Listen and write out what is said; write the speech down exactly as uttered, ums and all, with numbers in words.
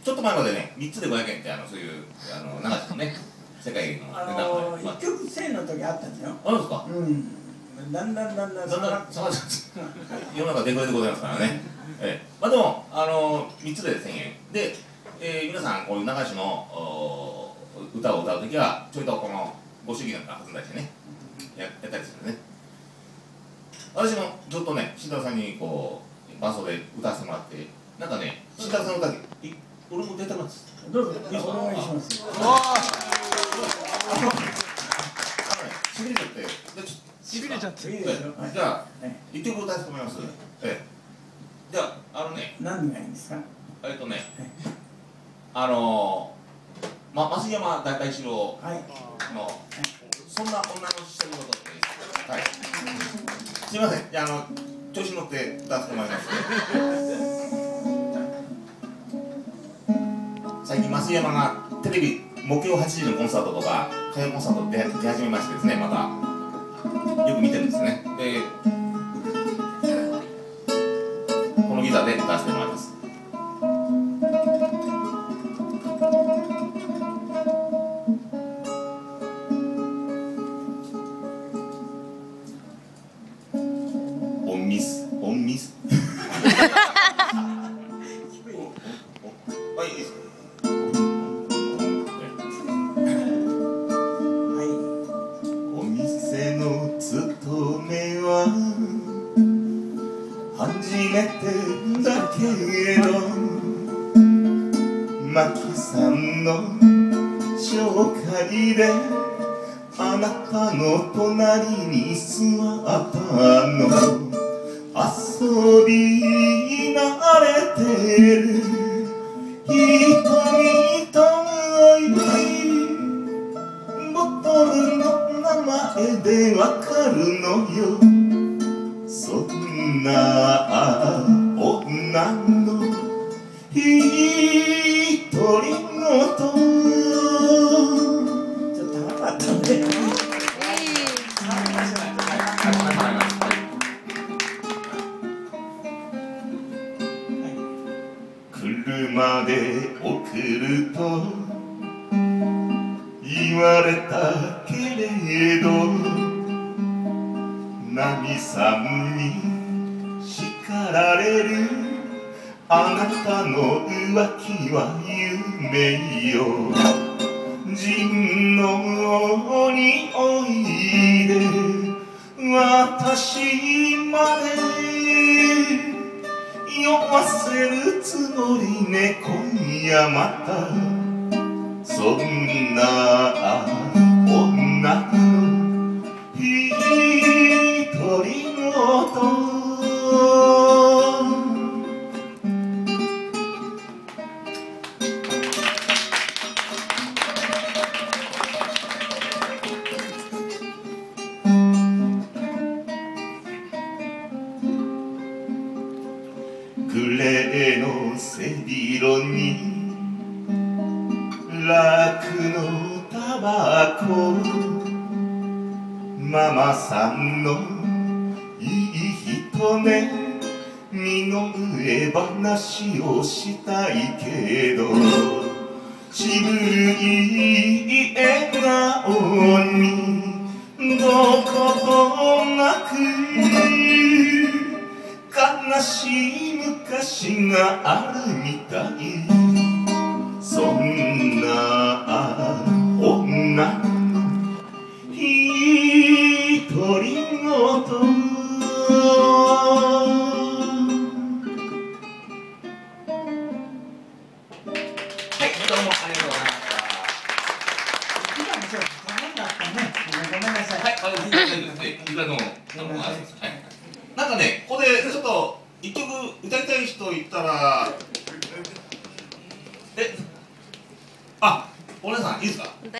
ちょっと前までね、みっつでごひゃくえんって、あの、そういう、あの、流しのね、世界の値段がね。 いっきょくせんえんの時あったんですよ。 あるんですか。 うん。だんだんだんだんだんだん下がっちゃう。世の中デフレでございますからね。ええ、まあでも、あの、みっつでせんえん。で、えー、皆さん、こういう流しの歌を歌うときは、ちょいとこのご祝儀なんか挟んだりしてね、ややったりするね。私もずっとね、慎太郎さんにこう、伴奏で歌わせてもらって、なんかね、慎太郎さんの歌、俺も出たくなって。 どうぞ、お願いします。 しびれちゃって、 しびれちゃって。 じゃあ、一曲歌わせてもらいます。ええ。じゃあ、あのね。 何がいいんですか。 えっとね。あの、ま、増山大太四郎の、そんな女の独り言って。はい。すみません、じゃあ、あの、調子乗って歌わせてもらいます。最近増山がテレビ木曜はちじのコンサートとか歌謡コンサートで出始めましてですね、またよく見てるんですね。で、このギターで歌わせてもらいます。オンミス、オンミス。はい、いいですか。お店の勤めは初めてだけれど、マキさんの紹介であなたの隣に座ったの。遊び慣れてる人みたい、ボトルの名前でわかるのよ。そんな女の独り言。 ちょっと高かったんで。 車で送ると言われたけれど、ナミさんに叱られるあなたの浮気は夢よ。ジンの匂いで私まで酔わせるつもりね、今夜また。そんな女の独り言。グレーの背広にラクのタバコ、ママさんのいい人ね、身の上話をしたいけど、渋い笑顔にどことなく悲しい昔があるみたい。そんな女の独り言。はい、どうもありがとうございました。 今もちょっと大変だったね。ごめんなさい。 はい、あの、いくらでも、いくらでも、なんかね、ここでちょっと一曲歌いたい人いたら、え、あ、お姉さんいいですか。